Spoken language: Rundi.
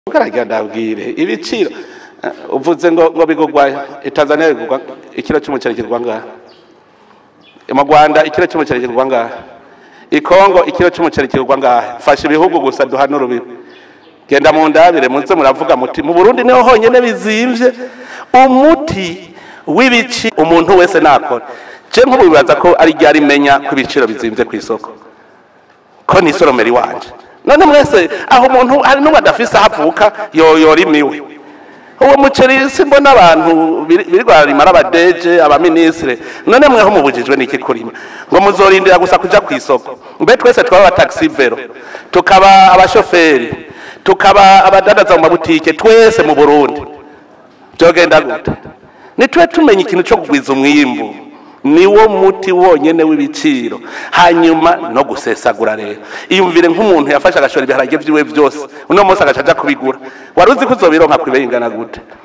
Ugaragara ndabwire ibiciro uvuze ngo bigogwa Tanzania bigogwa ikiro cy'umuceri kirwa ngaha mu Rwanda ikiro cy'umuceri kirwa ngaha Kongo ikiro cy'umuceri kirwa ngaha fasha ibihugu gusa duhanura ubibi genda mu ndabire muze muravuga muti mu Burundi niho honyene bizimvye umuti w'ibici umuntu wese nakora je nkubibaza ko ari ryari menya ku biciro bizimvye kw'isoko ko ni soromeri wanje none mwese aho umuntu ari n'ubadafise havuka yorimiwe uwo muceri simbona abantu birwa rimara abadeje abaministre none mweho mubujijwe niki kurima ngo muzorindira gusa kuja kw'isoko mbe twese twaba taxi vero tukaba abashoferi tukaba abadandaza mu mabutike twese mu Burundi byogenda gute nitwe tumenya ikintu cyo kugwiza umwimbu niwo muti wonyene w'ibiciro hanyuma no gusesagura rero iyumvire nk'umuntu yafasha agashora ibiharage vyiwe vyose uno munsi agacaja kubigura waruzi ko uzobironka kwibengana gute